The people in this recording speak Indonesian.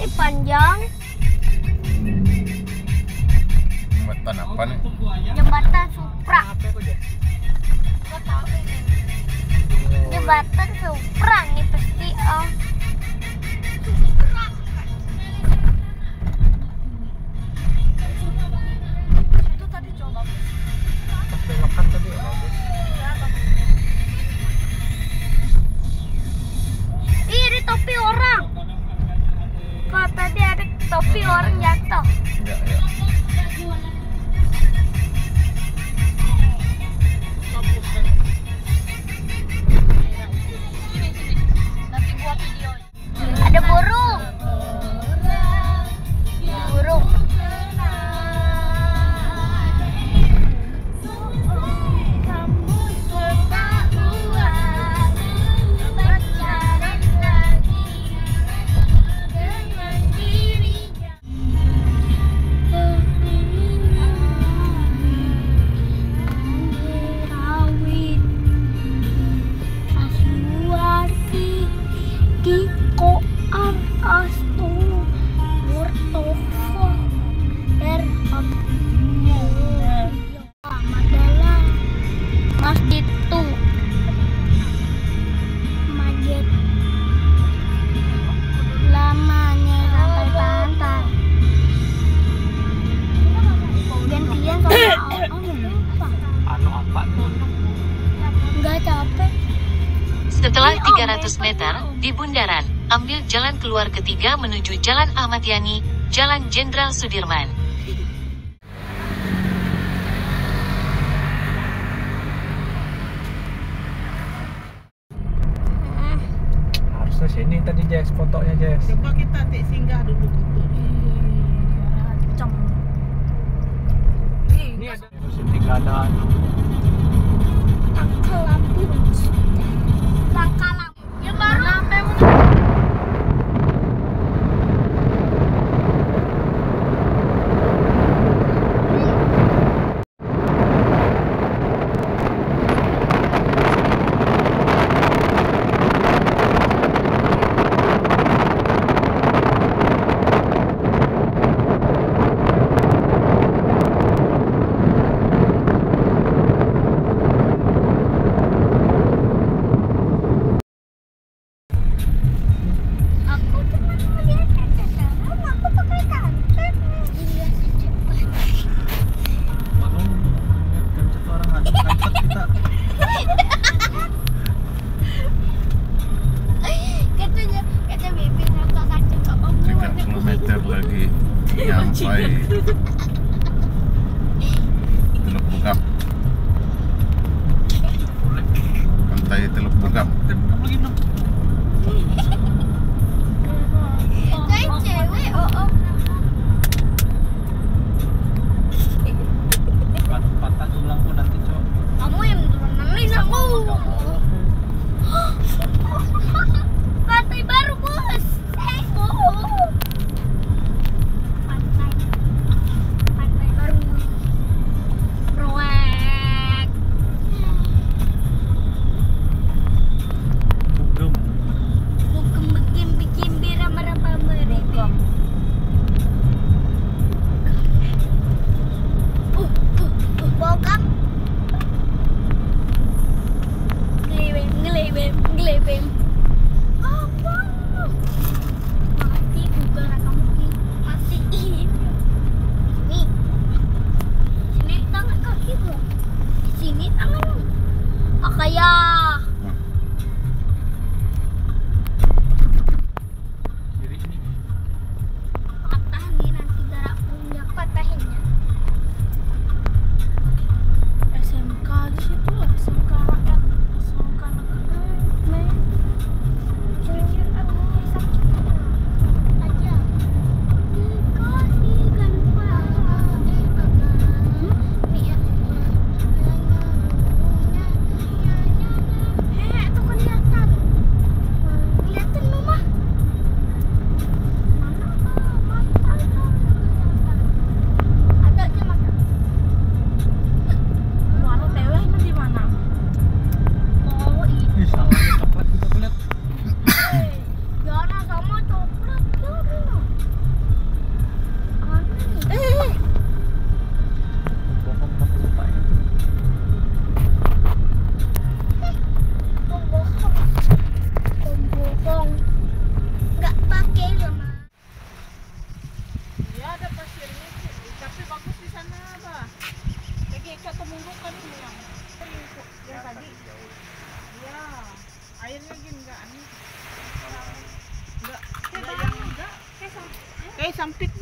panjang. Jembatan apa nih? Jembatan Supra. Jembatan Supra nih pasti om. Itu tadi coba Pas belokan tadi ya bagus. Ih, ada topi orang. Kok tadi ada topi orang jatuh. Ya, ya. nanti gua video. Ada burung. Burung. Setelah 300 meter, di bundaran, ambil jalan keluar ketiga menuju Jalan Ahmad Yani, Jalan Jenderal Sudirman. Harusnya sini tadi Jess, fotonya Jess. Coba kita singgah dulu foto. Ini ada Siti Gadan. Langkah lampu. Langkah lampu. Yang baru. Lagi nyampai Teluk Bukap, pantai Teluk Bukap. Cewek, oh. Patah tulangku nanti cok. Kamu yang nemenin aku. Pantai baru bos. Pantai baru. Proyek. Bugem. sempit